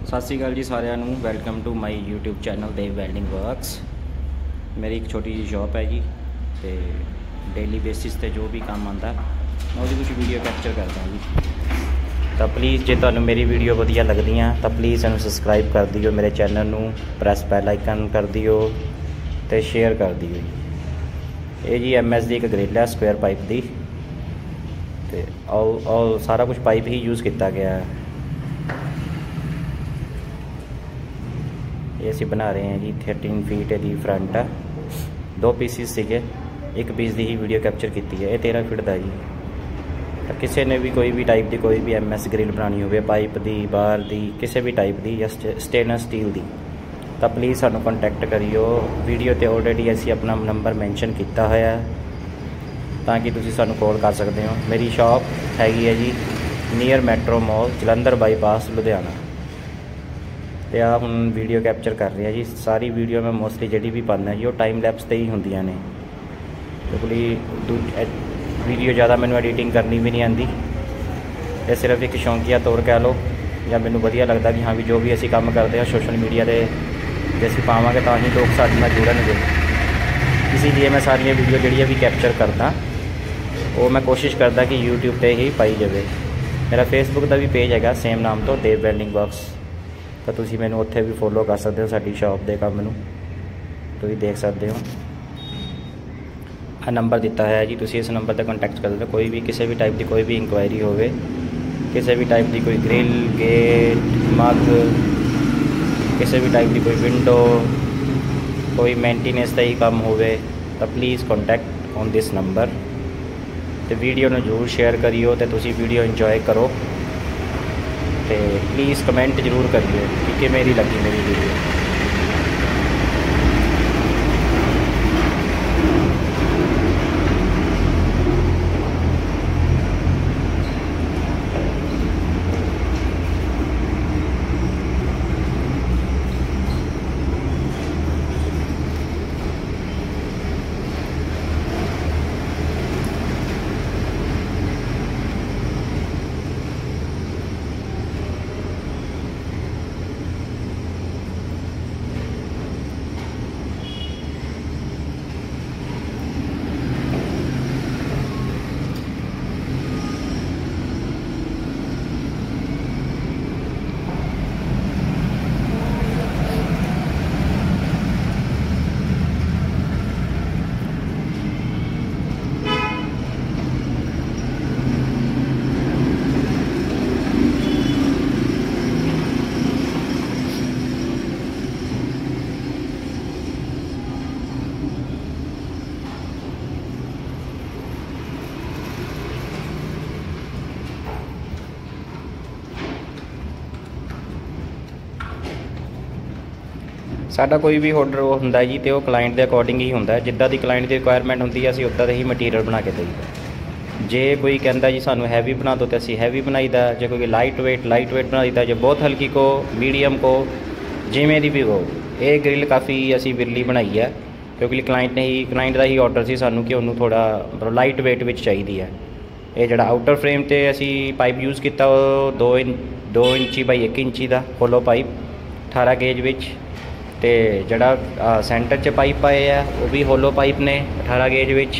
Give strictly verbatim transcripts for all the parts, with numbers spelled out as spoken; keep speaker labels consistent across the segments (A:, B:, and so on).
A: सत श्री अकाल जी सारिਆਂ ਨੂੰ welcome to my YouTube channel Dev welding works. मेरी एक छोटी जी शॉप है जी, तो डेली बेसिस पे जो भी काम आता मैं उसकी कुछ वीडियो कैप्चर करता जी। तो प्लीज़ जे तुहानू मेरी वीडियो वधिया लगदी तो प्लीज़ इन्हूं सबसक्राइब कर दिओ, मेरे चैनल नू प्रैस बैल आइकन कर दिओ तो शेयर कर दिओ जी। ये जी एम एस की एक ग्रिल है स्क्वेयर पाइप की, तो ऑल ऑल सारा कुछ पाइप ही यूज़ किया गया है। ये असी बना रहे हैं जी थर्टीन फीट की फ्रंट है, दो पीसिस से एक पीस की ही वीडियो कैप्चर की है। ये तेरह फीट का जी। तो किसी ने भी कोई भी टाइप की कोई भी एम एस ग्रिल बनानी हो पाइप की बार की किसी भी टाइप की या स्टेनलेस स्टील की, तो प्लीज़ सानू कॉन्टैक्ट करियो। वीडियो तो ऑलरेडी असी अपना नंबर मैंशन किया होया ताकि तुसीं सानू कॉल कर सकते हो। मेरी शॉप हैगी है जी near metro mall Jalandhar bypass Ludhiana. तो आ हम वीडियो कैप्चर कर रहे हैं जी। सारी वीडियो मैं मोस्टली जी भी पाना जी वो टाइम लैप्स से ही होंदियां ने, क्योंकि वीडियो ज़्यादा मैंने एडिटिंग करनी भी नहीं आती। ये सिर्फ एक शौकिया तौर कह लो या मैनू वधिया लगता कि हाँ भी जो भी असी काम करते हैं सोशल मीडिया से जे असीं पावांगे तो ही लोग साडे नाल जुड़नगे। इसीलिए मैं सारिया वीडियो जिहड़ियां भी कैप्चर करदा वो मैं कोशिश करता कि यूट्यूब पर ही पाई जाए। मेरा फेसबुक का भी पेज है सेम नाम तो देव वैल्डिंग वर्क्स, तो तुसीं मैनू उत्थे भी फॉलो कर सकते हो। साडी शॉप के काम नूं तुसीं देख सकते हो। आ नंबर दिता है जी, तुसीं इस नंबर पर कॉन्टैक्ट कर सकते हो। कोई भी किसी भी टाइप की कोई भी इंक्वायरी हो, किसी भी टाइप की कोई ग्रिल गेट मग किसी भी टाइप की कोई विंडो कोई मेंटेनेंस का ही काम हो, तो please contact on this number. तो वीडियो नूं जरूर शेयर करियो तो तुसीं वीडियो इंजॉय करो। तो प्लीज़ कमेंट जरूर करिए कि किवें दी लगी मेरी वीडियो। साडा कोई भी ऑर्डर वो होंदा जी तो क्लाइंट के अकॉर्डिंग ही होंदा, जिद्दां दी क्लाइंट की रिक्वायरमेंट होंदी है असीं उद्दां दा ही मटीरियल बना के देईदा। जे कोई कहता जी सानू हैवी बना दो तो असीं हैवी बनाईदा, जे कोई लाइट वेट लाइट वेट बना दीदा, जे बहुत हल्की को मीडियम को जिमें दी भी हो। ये ग्रिल काफ़ी असीं विरली बनाई है क्योंकि क्लाइंट ने ही क्लाइंट का ही ऑर्डर सी सानू कि उन्होंने थोड़ा मतलब लाइट वेट विच चाहिदी है। ये जिहड़ा आउटर फ्रेम ते असीं पाइप यूज़ किया दो इंच दो इंची बाई एक इंची का होलो पाइप अठारह गेज विच, तो जड़ा सेंटर च पाइप आए है वो भी होलो पाइप ने अठारह गेज विच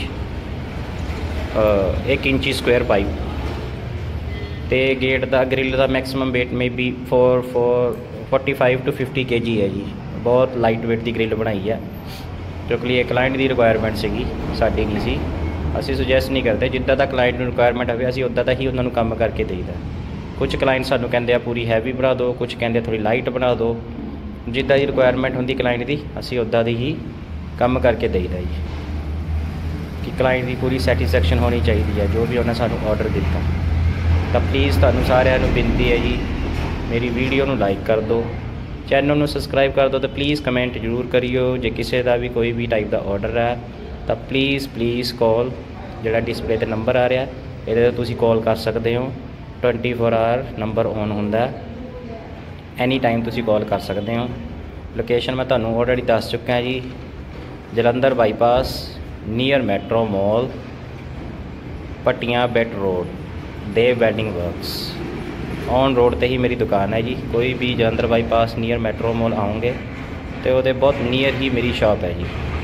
A: एक इंची स्क्वेयर पाइप। तो गेट का ग्रिल का मैक्सिमम वेट में भी four four forty five two fifty K G है जी। बहुत लाइट वेट की ग्रिल बनाई है क्योंकि ये क्लाइंट की रिक्वायरमेंट सी साडी नहीं सी। असीं सुजैसट नहीं करते जिद्दां दा क्लाइंट नूं रिक्वायरमेंट होवे असीं उद्दां दा ही उन्होंने काम करके देईदा। कुछ क्लाइंट सानू कहते हैं पूरी हैवी बना दो, कुछ कहते थोड़ी लाइट बना दो, जिद्दां दी रिक्वायरमेंट होंदी क्लाइंट की असीं उद्दां दी ही काम करके देईदा जी। कि क्लाइंट की पूरी सैटिस्फैक्शन होनी चाहिए है जो भी उन्हें सानू ऑर्डर दिता। तो प्लीज़ तुहानू सारिਆਂ नूं बिनती है जी मेरी वीडियो नूं लाइक कर दो, चैनल नूं सबसक्राइब कर दो, तो प्लीज़ कमेंट जरूर करियो। जे किसी का भी कोई भी टाइप का ऑर्डर है तो प्लीज़ प्लीज़ कॉल जिहड़ा डिस्पले ते नंबर आ रहा है ये तुसीं कॉल कर सकते हो। Twenty four hour number on होंदा, एनी टाइम तुसीं कॉल कर सकते हो। लोकेशन मैं तुहानू ऑलरेडी दस चुका है जी, Jalandhar bypass near metro mall पट्टियां बेट road Dev welding works. On road ਤੇ ਹੀ ਮੇਰੀ ਦੁਕਾਨ ਹੈ ਜੀ। ਕੋਈ ਵੀ Jalandhar bypass near metro mall ਆਉਂਗੇ ਤੇ ਉਹਦੇ ਬਹੁਤ ਨੀਅਰ ਹੀ ਮੇਰੀ ਸ਼ਾਪ ਹੈ ਜੀ।